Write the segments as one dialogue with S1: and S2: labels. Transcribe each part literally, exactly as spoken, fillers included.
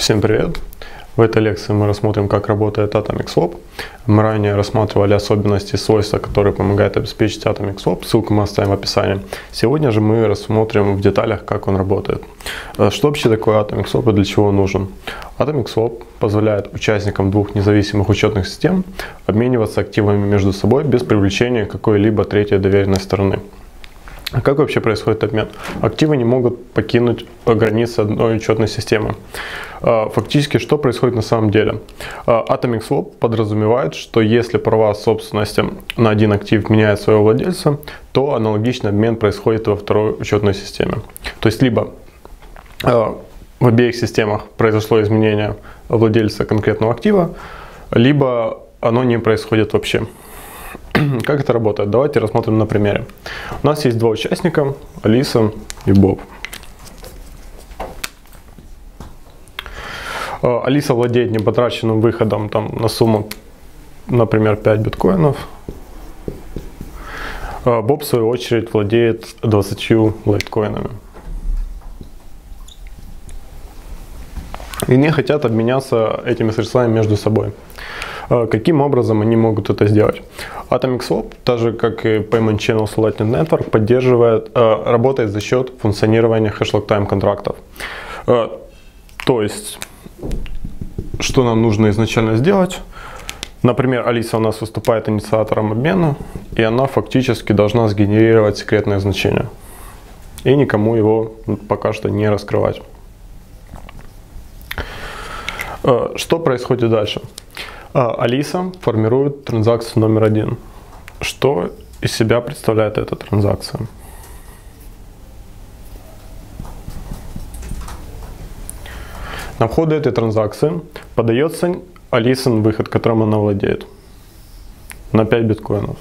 S1: Всем привет! В этой лекции мы рассмотрим, как работает Atomic Swap. Мы ранее рассматривали особенности и свойства, которые помогают обеспечить Atomic Swap. Ссылку мы оставим в описании. Сегодня же мы рассмотрим в деталях, как он работает. Что вообще такое Atomic Swap и для чего он нужен? Atomic Swap позволяет участникам двух независимых учетных систем обмениваться активами между собой без привлечения какой-либо третьей доверенной стороны. А как вообще происходит обмен? Активы не могут покинуть границы одной учетной системы. Фактически, что происходит на самом деле? Atomic Swap подразумевает, что если права собственности на один актив меняют своего владельца, то аналогичный обмен происходит во второй учетной системе. То есть, либо в обеих системах произошло изменение владельца конкретного актива, либо оно не происходит вообще. Как это работает? Давайте рассмотрим на примере. У нас есть два участника, Алиса и Боб. Алиса владеет непотраченным выходом там, на сумму, например, пять биткоинов. Боб, в свою очередь, владеет двадцатью лайткоинами. И они хотят обменяться этими средствами между собой. Каким образом они могут это сделать? Atomic Swap, так же как и Payment Channels Lightning Network, поддерживает, работает за счет функционирования хэш-лог тайм контрактов. То есть, что нам нужно изначально сделать? Например, Алиса у нас выступает инициатором обмена, и она фактически должна сгенерировать секретное значение. И никому его пока что не раскрывать. Что происходит дальше? Алиса формирует транзакцию номер один. Что из себя представляет эта транзакция? На входе этой транзакции подается Алисын выход, которым она владеет, на пять биткоинов.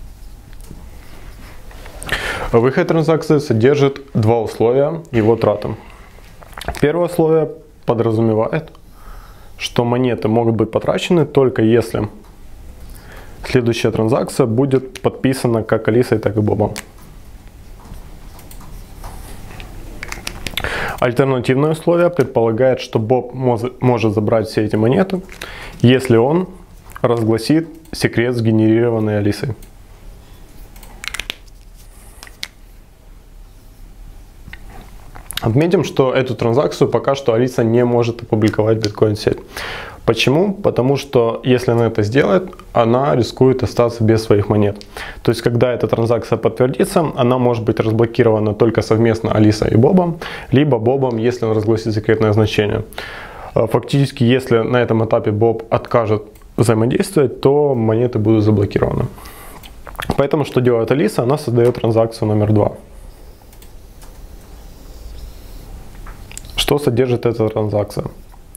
S1: Выход транзакции содержит два условия его траты. Первое условие подразумевает, что монеты могут быть потрачены только если следующая транзакция будет подписана как Алисой, так и Бобом. Альтернативное условие предполагает, что Боб может забрать все эти монеты, если он разгласит секрет, сгенерированный Алисой. Отметим, что эту транзакцию пока что Алиса не может опубликовать в биткоин-сеть. Почему? Потому что если она это сделает, она рискует остаться без своих монет. То есть, когда эта транзакция подтвердится, она может быть разблокирована только совместно Алисой и Бобом, либо Бобом, если он разгласит секретное значение. Фактически, если на этом этапе Боб откажет взаимодействовать, то монеты будут заблокированы. Поэтому, что делает Алиса? Она создает транзакцию номер два. Что содержит эта транзакция?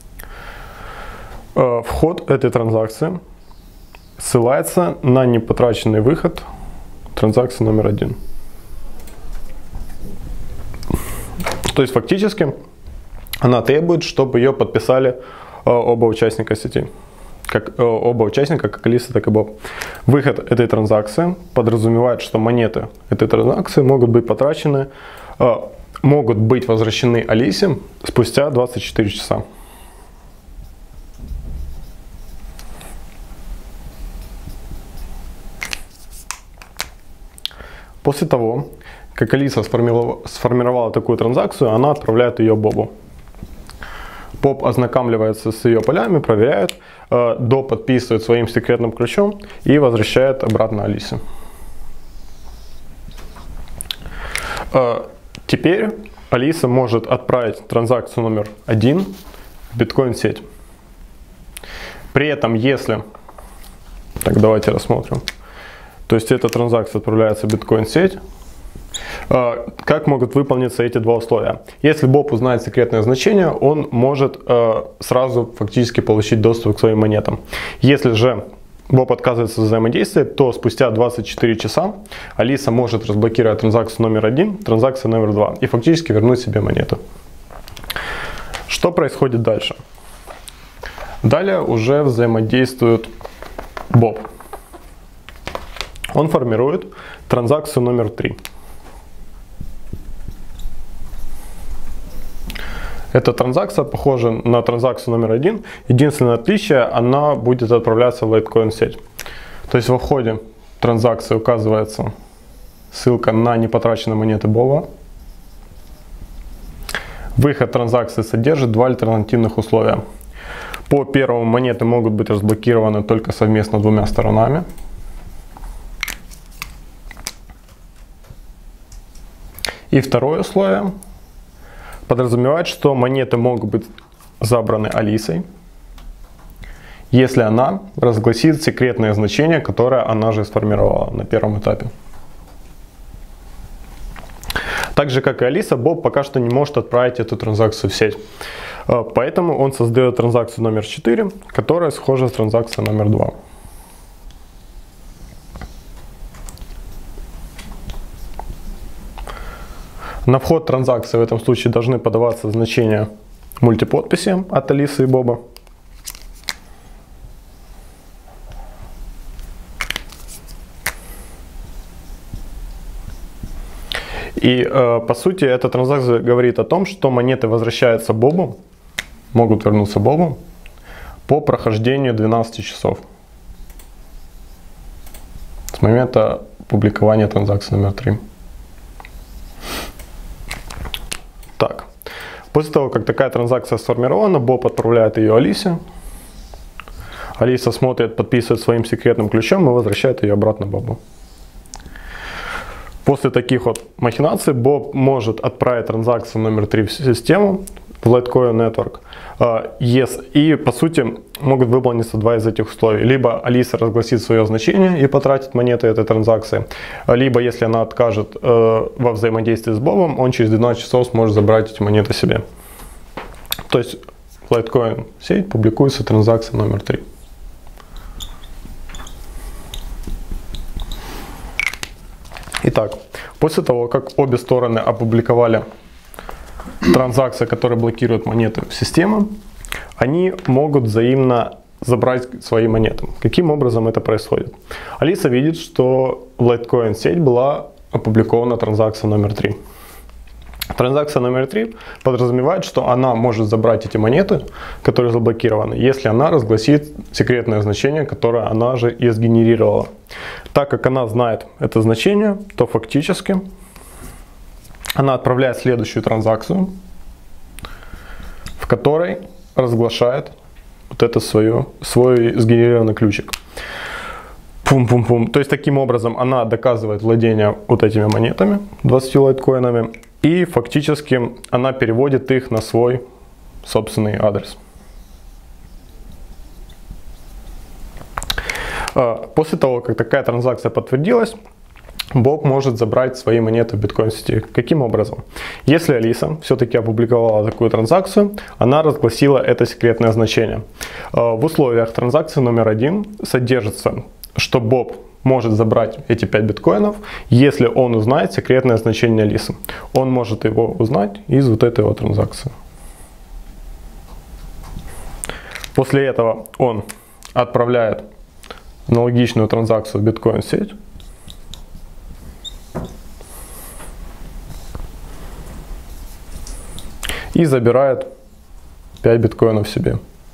S1: Вход этой транзакции ссылается на непотраченный выход транзакции номер один. То есть фактически она требует, чтобы ее подписали оба участника сети. Как, оба участника, как Алиса, так и Боб. Выход этой транзакции подразумевает, что монеты этой транзакции могут быть потрачены, могут быть возвращены Алисе спустя двадцать четыре часа. После того, как Алиса сформировала, сформировала такую транзакцию, она отправляет ее Бобу. Боб ознакомливается с ее полями, проверяет, э, доподписывает своим секретным ключом и возвращает обратно Алисе. Э, Теперь Алиса может отправить транзакцию номер один в биткоин-сеть. При этом, если... Так, давайте рассмотрим. То есть, эта транзакция отправляется в биткоин-сеть. Как могут выполниться эти два условия? Если Боб узнает секретное значение, он может сразу фактически получить доступ к своим монетам. Если же Боб отказывается взаимодействовать, то спустя двадцать четыре часа Алиса может разблокировать транзакцию номер один, транзакцию номер два и фактически вернуть себе монету. Что происходит дальше? Далее уже взаимодействует Боб. Он формирует транзакцию номер три. Эта транзакция похожа на транзакцию номер один. Единственное отличие, она будет отправляться в Litecoin сеть. То есть во входе транзакции указывается ссылка на непотраченные монеты Боба. Выход транзакции содержит два альтернативных условия. По первому, монеты могут быть разблокированы только совместно двумя сторонами. И второе условие подразумевает, что монеты могут быть забраны Алисой, если она разгласит секретное значение, которое она же сформировала на первом этапе. Так же, как и Алиса, Боб пока что не может отправить эту транзакцию в сеть. Поэтому он создает транзакцию номер четыре, которая схожа с транзакцией номер два. На вход транзакции в этом случае должны подаваться значения мультиподписи от Алисы и Боба. И э, по сути эта транзакция говорит о том, что монеты возвращаются Бобу, могут вернуться Бобу по прохождению двенадцати часов с момента публикования транзакции номер три. Так, после того, как такая транзакция сформирована, Боб отправляет ее Алисе. Алиса смотрит, подписывает своим секретным ключом и возвращает ее обратно Бобу. После таких вот махинаций Боб может отправить транзакцию номер три в систему, в Litecoin Network. Yes, и по сути могут выполниться два из этих условий. Либо Алиса разгласит свое значение и потратит монеты этой транзакции, либо если она откажет э, во взаимодействии с Бобом, он через двенадцать часов сможет забрать эти монеты себе. То есть в Litecoin сеть публикуется транзакция номер три. Итак, после того, как обе стороны опубликовали транзакции, которые блокируют монеты в систему, они могут взаимно забрать свои монеты. Каким образом это происходит? Алиса видит, что в Litecoin сеть была опубликована транзакция номер три. Транзакция номер три подразумевает, что она может забрать эти монеты, которые заблокированы, если она разгласит секретное значение, которое она же и сгенерировала. Так как она знает это значение, то фактически она отправляет следующую транзакцию, в которой разглашает вот это свое, свой сгенерированный ключик. Пум-пум-пум. То есть таким образом она доказывает владение вот этими монетами, двадцатью лайткоинами, и фактически она переводит их на свой собственный адрес. После того, как такая транзакция подтвердилась, Боб может забрать свои монеты в биткоин-сети. Каким образом? Если Алиса все-таки опубликовала такую транзакцию, она разгласила это секретное значение. В условиях транзакции номер один содержится, что Боб может забрать эти пять биткоинов, если он узнает секретное значение Алисы. Он может его узнать из вот этой вот транзакции. После этого он отправляет аналогичную транзакцию в биткоин-сеть. И забирает пять биткоинов себе.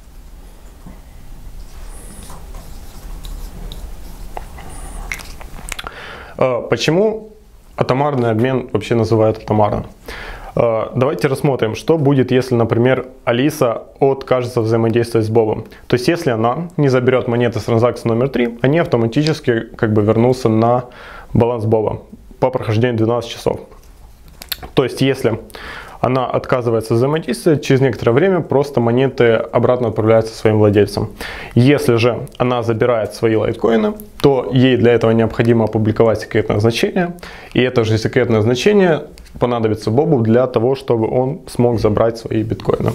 S1: Почему атомарный обмен вообще называют атомарным? Давайте рассмотрим, что будет, если, например, Алиса откажется взаимодействовать с Бобом. То есть, если она не заберет монеты с транзакции номер три, они автоматически как бы вернутся на баланс Боба по прохождению двенадцати часов. То есть, если она отказывается взаимодействовать, через некоторое время просто монеты обратно отправляются своим владельцам. Если же она забирает свои лайткоины, то ей для этого необходимо опубликовать секретное значение. И это же секретное значение понадобится Бобу для того, чтобы он смог забрать свои биткоины.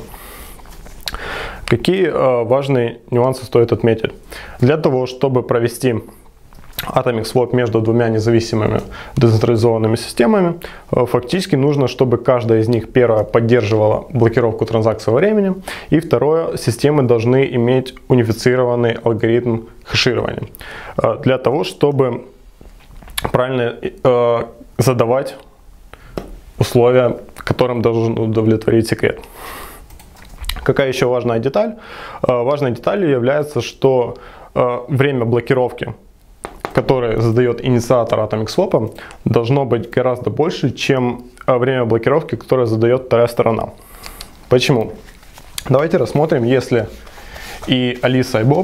S1: Какие э, важные нюансы стоит отметить? Для того, чтобы провести Atomic Swap между двумя независимыми децентрализованными системами, фактически нужно, чтобы каждая из них, первое, поддерживала блокировку транзакций во времени, и второе, системы должны иметь унифицированный алгоритм хеширования, для того, чтобы правильно э, задавать условия, которым должен удовлетворить секрет. Какая еще важная деталь? Важной деталью является, что время блокировки, которое задает инициатор Atomic Swap, должно быть гораздо больше, чем время блокировки, которое задает вторая сторона. Почему? Давайте рассмотрим, если и Алиса, и Боб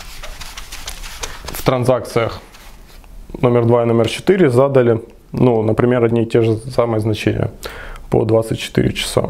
S1: в транзакциях номер два и номер четыре задали, ну, например, одни и те же самые значения по двадцать четыре часа.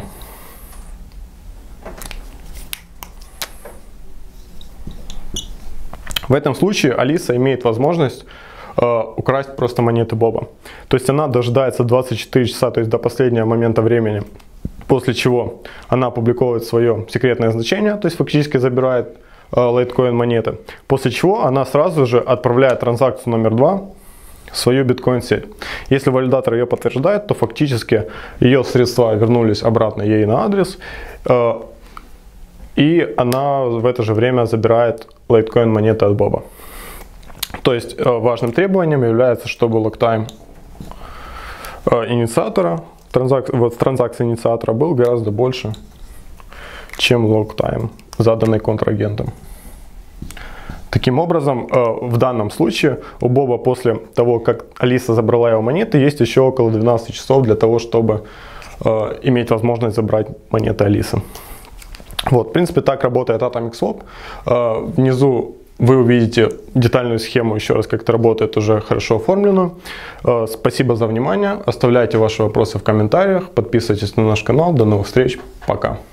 S1: В этом случае Алиса имеет возможность э, украсть просто монеты Боба. То есть она дожидается двадцать четыре часа, то есть до последнего момента времени, после чего она опубликовывает свое секретное значение, то есть фактически забирает э, лайткоин монеты, после чего она сразу же отправляет транзакцию номер два в свою биткоин-сеть. Если валидатор ее подтверждает, то фактически ее средства вернулись обратно ей на адрес, э, и она в это же время забирает лайткоин монеты от Боба. То есть важным требованием является, чтобы локтайм инициатора, транзак, вот, транзакции инициатора был гораздо больше, чем локтайм, заданный контрагентом. Таким образом, в данном случае у Боба после того, как Алиса забрала его монеты, есть еще около двенадцати часов для того, чтобы иметь возможность забрать монеты Алисы. Вот, в принципе, так работает Atomic Swap. Внизу вы увидите детальную схему, еще раз, как это работает, уже хорошо оформленную. Спасибо за внимание. Оставляйте ваши вопросы в комментариях. Подписывайтесь на наш канал. До новых встреч. Пока.